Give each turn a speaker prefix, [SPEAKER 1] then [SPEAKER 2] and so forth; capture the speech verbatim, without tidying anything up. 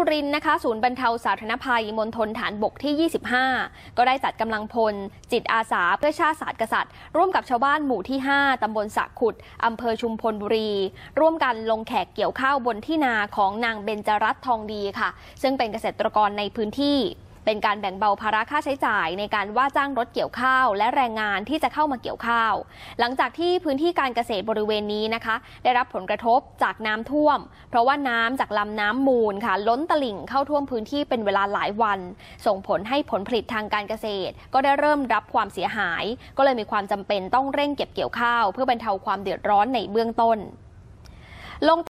[SPEAKER 1] รินทร์นะคะศูนย์บรรเทาสาธารณภัยมณฑลฐานบกที่ ยี่สิบห้า ก็ได้จัดกำลังพลจิตอาสาเพื่อชาติศาสตร์กษัตริย์ร่วมกับชาวบ้านหมู่ที่ ห้า ตำบลสะขุดอำเภอชุมพลบุรีร่วมกันลงแขกเกี่ยวข้าวบนที่นาของนางเบญจรัตน์ทองดีค่ะซึ่งเป็นเกษตรกรในพื้นที่เป็นการแบ่งเบาภาระค่าใช้จ่ายในการว่าจ้างรถเกี่ยวข้าวและแรงงานที่จะเข้ามาเกี่ยวข้าวหลังจากที่พื้นที่การเกษตรบริเวณนี้นะคะได้รับผลกระทบจากน้ำท่วมเพราะว่าน้ำจากลำน้ำมูลค่ะล้นตลิ่งเข้าท่วมพื้นที่เป็นเวลาหลายวันส่งผลให้ผลผลิตทางการเกษตรก็ได้เริ่มรับความเสียหายก็เลยมีความจำเป็นต้องเร่งเก็บเกี่ยวข้าวเพื่อบรรเทาความเดือดร้อนในเบื้องต้นลง